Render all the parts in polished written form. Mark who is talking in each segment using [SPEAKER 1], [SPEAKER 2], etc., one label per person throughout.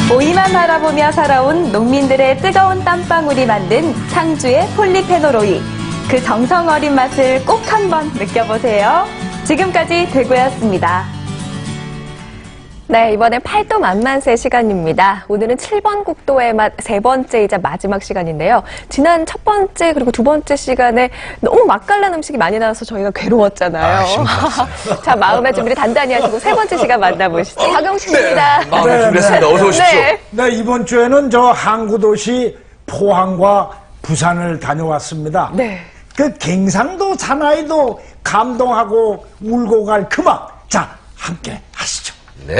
[SPEAKER 1] 오이만 바라보며 살아온 농민들의 뜨거운 땀방울이 만든 상주의 폴리페놀 오이. 그 정성 어린 맛을 꼭 한번 느껴보세요. 지금까지 대구였습니다.
[SPEAKER 2] 네, 이번엔 팔도 만만세 시간입니다. 오늘은 7번 국도의 맛 세 번째이자 마지막 시간인데요. 지난 첫 번째 그리고 두 번째 시간에 너무 맛깔난 음식이 많이 나와서 저희가 괴로웠잖아요. 자, 마음의 준비를 단단히 하시고 세 번째 시간 만나보시죠. 박영식입니다.
[SPEAKER 3] 네, 마음의 준비했습니다. 어서 오십시오.
[SPEAKER 4] 네, 이번 주에는 저 항구도시 포항과 부산을 다녀왔습니다.
[SPEAKER 2] 네.
[SPEAKER 4] 그 갱상도 사나이도 감동하고 울고 갈 그 맛. 자, 함께 하시죠.
[SPEAKER 3] 네.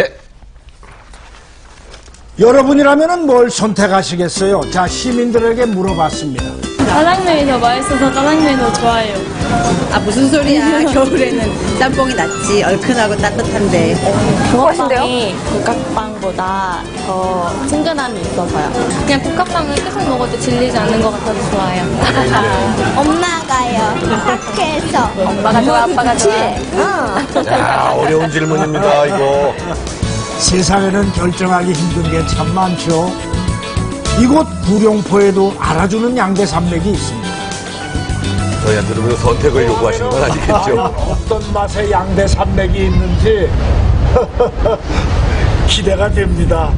[SPEAKER 4] 여러분이라면 뭘 선택하시겠어요? 자, 시민들에게 물어봤습니다.
[SPEAKER 5] 짜장면이 더 맛있어서 짜장면이 더 좋아요.
[SPEAKER 6] 아, 무슨 소리야. 겨울에는 짬뽕이 낫지. 얼큰하고 따뜻한데.
[SPEAKER 2] 좋아하신대요?
[SPEAKER 5] 국밥빵보다 더 친근함이 있어서요. 그냥 국밥빵을 계속 먹어도 질리지 않는 것 같아서 좋아요.
[SPEAKER 7] 엄마가요. 착해서.
[SPEAKER 2] 엄마가 좋아, 아빠가 좋아.
[SPEAKER 3] 야, 어려운 질문입니다, 이거.
[SPEAKER 4] 세상에는 결정하기 힘든 게 참 많죠. 이곳 구룡포에도 알아주는 양대산맥이 있습니다.
[SPEAKER 3] 저희한테도 그 선택을 요구하시는 건 아니겠죠?
[SPEAKER 4] 어떤 맛의 양대산맥이 있는지 기대가 됩니다.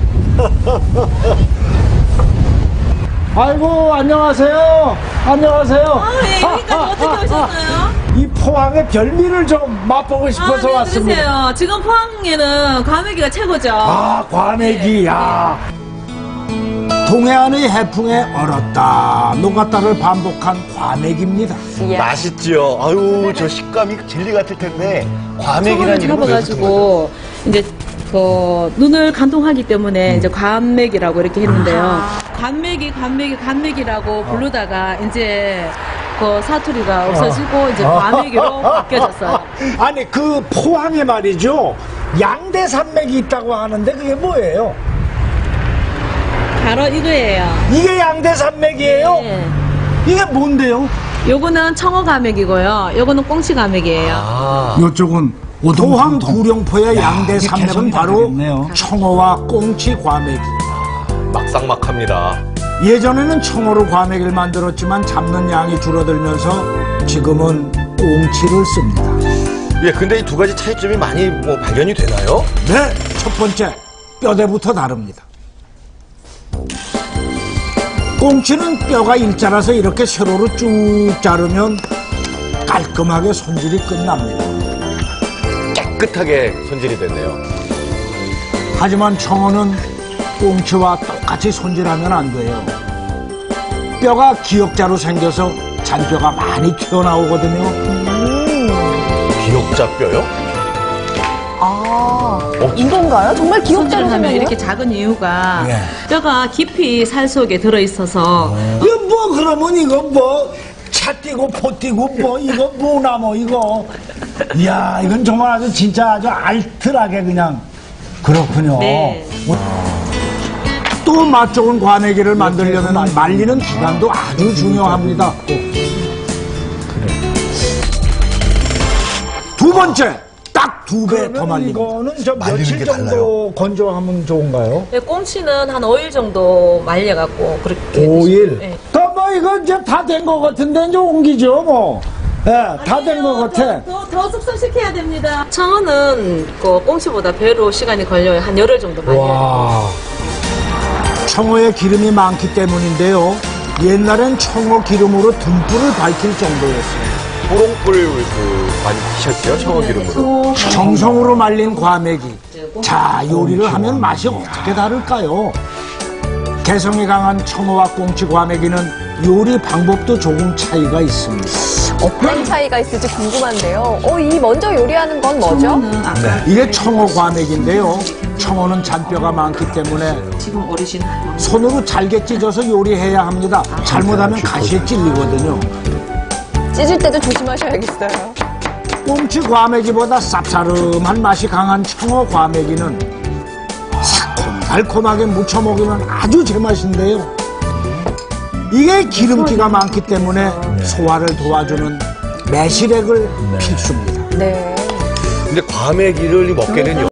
[SPEAKER 4] 아이고, 안녕하세요. 안녕하세요.
[SPEAKER 8] 네, 여기까지 어떻게 오셨나요?
[SPEAKER 4] 이 포항의 별미를 좀 맛보고 싶어서
[SPEAKER 8] 네,
[SPEAKER 4] 왔습니다.
[SPEAKER 8] 그러세요. 지금 포항에는 과메기가 최고죠.
[SPEAKER 4] 아, 과메기, 야. 동해안의 해풍에 얼었다 녹았다를 반복한 과메기입니다.
[SPEAKER 3] 맛있지요. 아유, 저 식감이 젤리 같을 텐데, 과메기라는 이름을 왜
[SPEAKER 8] 잡아가지고 이제 그 눈을 간통하기 때문에 이제 관맥이라고 이렇게 했는데요. 관맥이라고 부르다가 이제 그 사투리가 없어지고 이제 과메기로 바뀌어졌어요.
[SPEAKER 4] 아니, 그 포항에 말이죠. 양대산맥이 있다고 하는데 그게 뭐예요?
[SPEAKER 8] 바로 이거예요.
[SPEAKER 4] 이게 양대산맥이에요?
[SPEAKER 8] 네.
[SPEAKER 4] 이게 뭔데요?
[SPEAKER 8] 요거는 청어과맥이고요. 요거는 꽁치과맥이에요.
[SPEAKER 3] 아,
[SPEAKER 4] 이쪽은 포항 구룡포의 양대산맥은 바로 청어와 꽁치 과메기.
[SPEAKER 3] 막상막합니다.
[SPEAKER 4] 예전에는 청어로 과메기를 만들었지만 잡는 양이 줄어들면서 지금은 꽁치를 씁니다.
[SPEAKER 3] 예, 근데 이 두 가지 차이점이 많이 발견이 되나요?
[SPEAKER 4] 네, 첫 번째, 뼈대부터 다릅니다. 꽁치는 뼈가 일자라서 이렇게 세로로 쭉 자르면 깔끔하게 손질이 끝납니다.
[SPEAKER 3] 깨끗하게 손질이 됐네요.
[SPEAKER 4] 하지만 청어는 꽁치와 똑같이 손질하면 안 돼요. 뼈가 기역자로 생겨서 잔뼈가 많이 튀어나오거든요.
[SPEAKER 3] 기역자 뼈요?
[SPEAKER 2] 이건가요? 정말 기억자로
[SPEAKER 8] 손질하면
[SPEAKER 2] 생겼네요?
[SPEAKER 8] 이렇게 작은 이유가
[SPEAKER 4] 예.
[SPEAKER 8] 뼈가 깊이 살 속에 들어있어서
[SPEAKER 4] 이거 뭐 그러면 이거 뭐 차 띄고 포 띄고 뭐 이거 뭐나 뭐 이거 이야 이건 정말 아주 진짜 아주 알뜰하게 그냥 그렇군요.
[SPEAKER 8] 네.
[SPEAKER 4] 또 맛 좋은 과메기를 만들려면 말리는 기간도 아주 중요합니다. 두 번째 딱 2배 더 말립니다. 이거는 저 며칠 정도 건조하면 좋은가요?
[SPEAKER 8] 네, 꽁치는 한 5일 정도 말려갖고 그렇게
[SPEAKER 4] 5일?
[SPEAKER 8] 네.
[SPEAKER 4] 뭐 이거 이제 다 된 것 같은데 이제 옮기죠 뭐. 예, 다 된 것 같아.
[SPEAKER 8] 더 숙성시켜야 됩니다. 청어는 그 꽁치보다 배로 시간이 걸려요. 한 열흘 정도 말려야 돼요.
[SPEAKER 4] 와. 청어에 기름이 많기 때문인데요. 옛날엔 청어 기름으로 등불을 밝힐 정도였어요.
[SPEAKER 3] 호롱불 많이 청어 기름으로.
[SPEAKER 4] 정성으로 말린 과메기. 자, 요리를 하면 맛이 어떻게 다를까요? 개성이 강한 청어와 꽁치 과메기는 요리 방법도 조금 차이가 있습니다.
[SPEAKER 2] 어떤 차이가 있을지 궁금한데요. 이 먼저 요리하는 건 뭐죠?
[SPEAKER 4] 이게 청어 과메기인데요. 청어는 잔뼈가 많기 때문에
[SPEAKER 8] 지금 어르신
[SPEAKER 4] 손으로 잘게 찢어서 요리해야 합니다. 잘못하면 가시에 찔리거든요.
[SPEAKER 2] 찢을 때도 조심하셔야겠어요.
[SPEAKER 4] 꽁치 과메기보다 쌉싸름한 맛이 강한 청어 과메기는 달콤하게 무쳐 먹으면 아주 제맛인데요. 이게 기름기가 많기 때문에 소화를 도와주는 매실액을 필수입니다.
[SPEAKER 2] 네.
[SPEAKER 3] 근데 과메기를 먹게는